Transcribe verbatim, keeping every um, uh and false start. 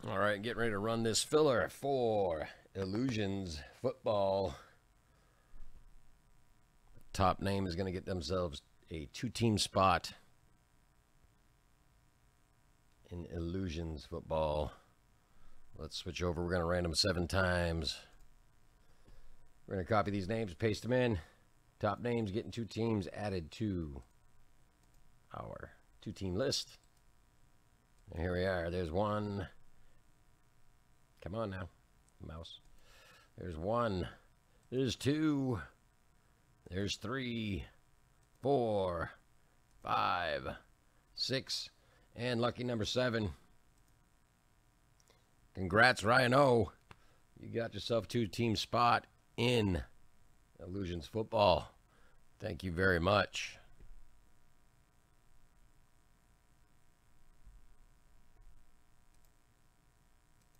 All right, get ready to run this filler for Illusions Football. Top name is going to get themselves a two-team spot in Illusions Football. Let's switch over. We're going to random seven times. We're going to copy these names, paste them in. Top names getting two teams added to our two-team list. And here we are. There's one. Come on now, mouse. There's one. There's two. There's three, four, five, six, and lucky number seven. Congrats, Ryan O. You got yourself a two-team spot in Illusions Football. Thank you very much.